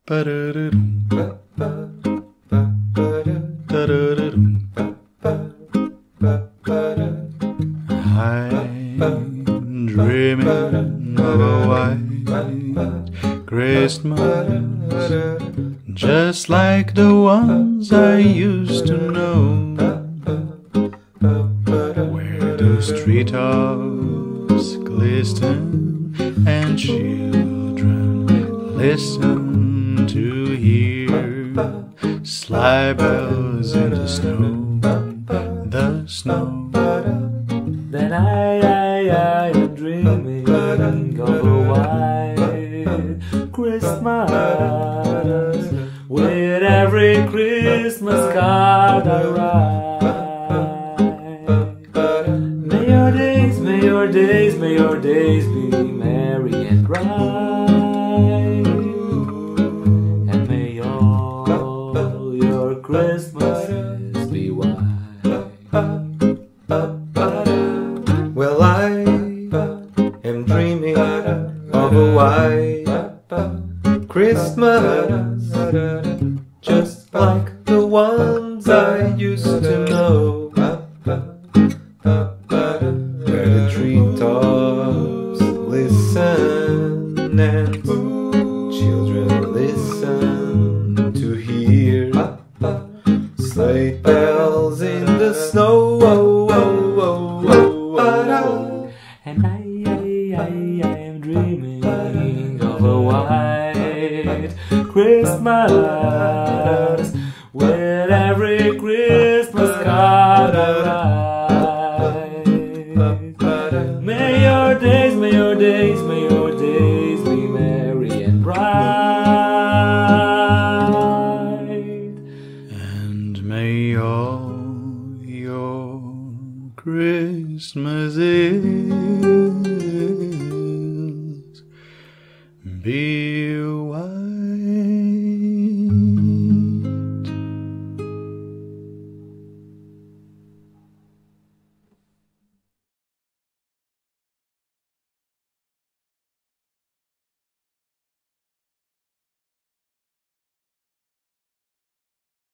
I'm dreaming of a white Christmas, just like the ones I used to know, where the treetops glisten and children listen to hear sleigh bells in the snow, the snow. Then I am dreaming of a white Christmas, with every Christmas card I write. May your days, may your days, may your days be merry and bright, and may all your Christmases be white. Well, I am dreaming of a white Christmas, just like the ones I used to know, where the treetops listen and children listen to hear sleigh bells in the snow. And I am dreaming of a white Christmas, with every Christmas card I write. May your days, may your days, may your days be merry and bright, And may all your Christmases be